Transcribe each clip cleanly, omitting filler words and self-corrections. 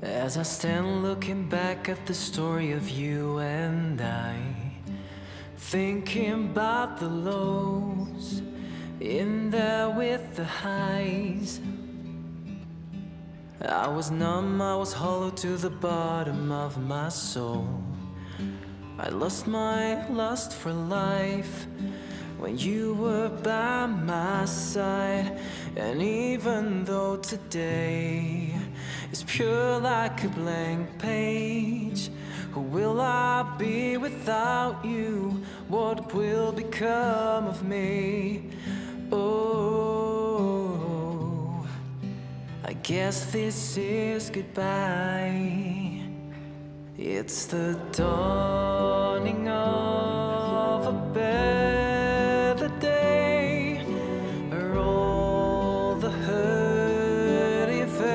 As I stand looking back at the story of you and I, thinking about the lows, in there with the highs. I was numb, I was hollow to the bottom of my soul. I lost my lust for life when you were by my side. And even though today is pure like a blank page, who will I be without you? What will become of me? Oh, I guess this is goodbye. It's the dawning of a better day, where all the hurt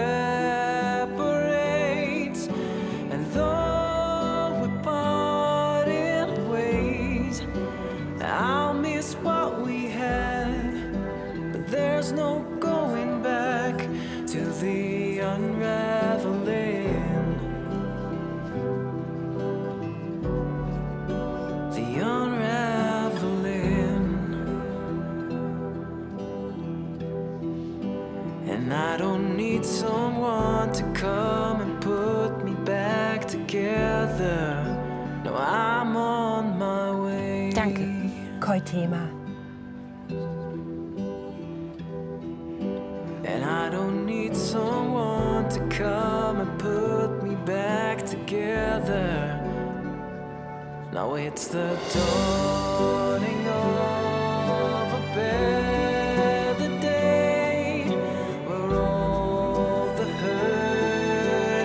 evaporates. And though we part in ways, I'll miss what we had, but there's no going back to the unraveling. And I don't need someone to come and put me back together. No, I'm on my way. Danke, Koi Thema. And I don't need someone to come and put me back together. Now it's the dawning of a better day, where all the hurt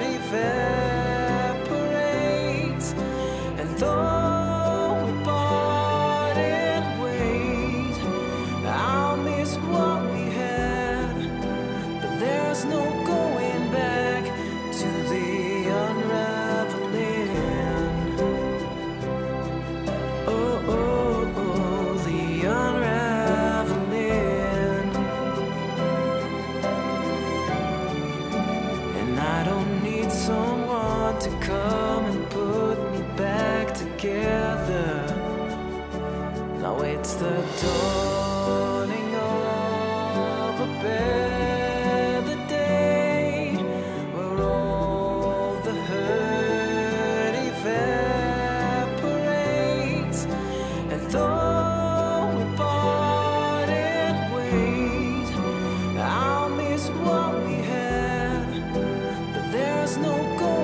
evaporates. And though we part in ways, I'll miss what we had, but there's no going back to the unraveling. Someone to come and put me back together. Now it's the dawning of a better day, where all the hurt evaporates. And though we part in ways, I'll miss what we had, but there's no going